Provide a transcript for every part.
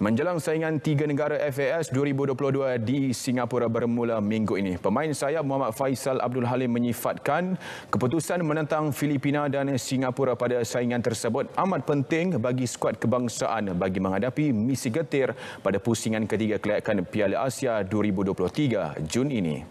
Menjelang saingan tiga negara FAS 2022 di Singapura bermula minggu ini, pemain sayap Muhammad Faisal Abdul Halim menyifatkan keputusan menentang Filipina dan Singapura pada saingan tersebut amat penting bagi skuad kebangsaan bagi menghadapi misi getir pada pusingan ketiga kelayakan Piala Asia 2023 Jun ini.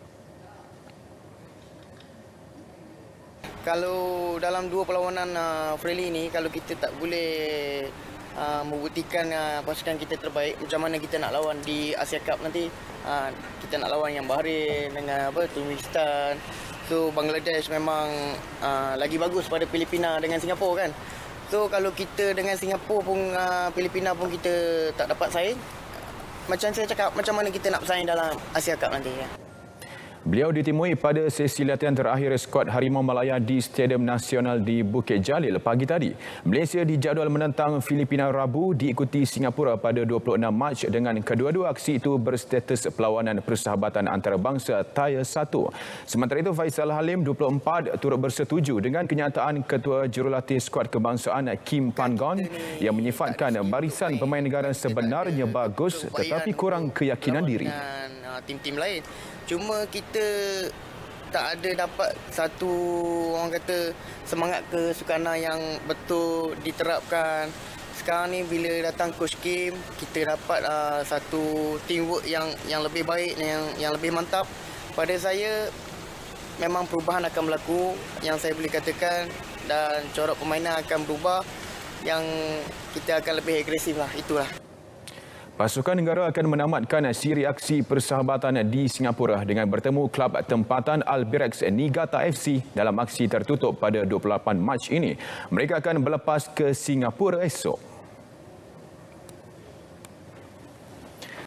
Kalau dalam dua perlawanan friendly ini, kalau kita tak boleh membuktikan pasukan kita terbaik, macam mana kita nak lawan di Asia Cup nanti. Kita nak lawan yang Bahrain dengan Turkmenistan. So Bangladesh memang lagi bagus pada Filipina dengan Singapura kan. So kalau kita dengan Singapura pun Filipina pun kita tak dapat saing, macam saya cakap, macam mana kita nak bersaing dalam Asia Cup nanti ya. Beliau ditemui pada sesi latihan terakhir skuad Harimau Malaya di Stadium Nasional di Bukit Jalil pagi tadi. Malaysia dijadual menentang Filipina Rabu diikuti Singapura pada 26 Mac dengan kedua-dua aksi itu berstatus perlawanan persahabatan antarabangsa Tier 1. Sementara itu Faisal Halim 24 turut bersetuju dengan kenyataan Ketua Jurulatih Skuad Kebangsaan Kim Pan-gon yang menyifatkan barisan pemain negara sebenarnya bagus tetapi kurang keyakinan diri. Tim-tim lain. Cuma kita tak ada dapat satu, orang kata, semangat kesukanan yang betul diterapkan. Sekarang ni bila datang Coach Kim, kita dapat satu teamwork yang lebih baik, yang lebih mantap. Pada saya, memang perubahan akan berlaku yang saya boleh katakan, dan corak permainan akan berubah yang kita akan lebih agresif lah, itulah. Pasukan negara akan menamatkan siri aksi persahabatan di Singapura dengan bertemu klub tempatan Albirex Niigata FC dalam aksi tertutup pada 28 Mac ini. Mereka akan berlepas ke Singapura esok.